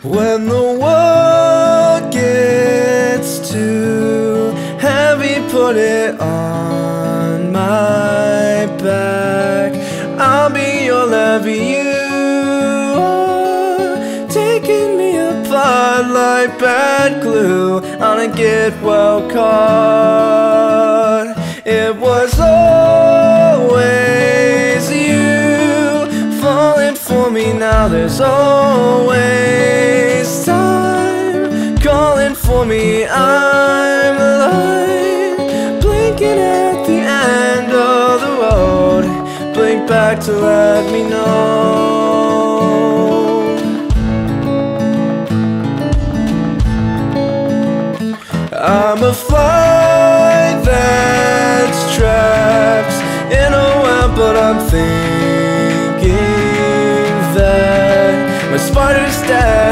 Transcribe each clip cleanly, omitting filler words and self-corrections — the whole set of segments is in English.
When the world gets too heavy, put it on my back. I'll be your levee, you are taking me apart like bad glue on a get well caught. It was always you falling for me, now there's always time calling for me. I'm alive, blinking at the end of the road. Blink back to let me know. I'm a fly that's trapped in a web, but I'm thinking that my spider's dead.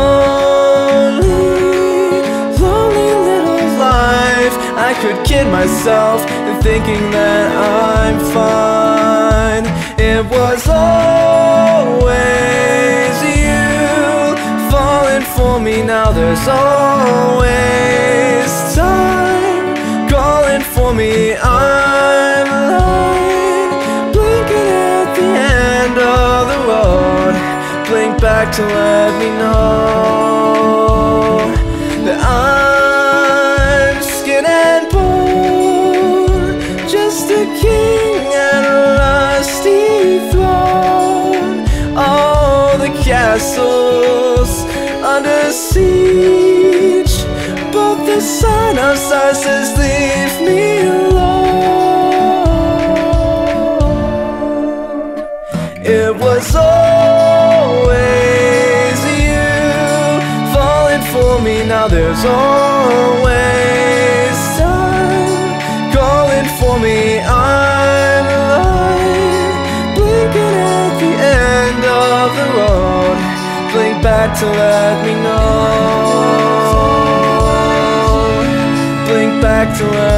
Lonely, lonely little life. I could kid myself in thinking that I'm fine. It was always you falling for me, now there's always time calling for me. I'm alive, blinking at the end of the road. Blink back to let me know that I'm skin and bone, just a king and a rusty throne. All the castles under siege, but the sign outside says leave me alone. It was always you falling for me, now there's always time calling for me. I'm alive, blinking at the end of the road. Blink back to let me know. Blink back to let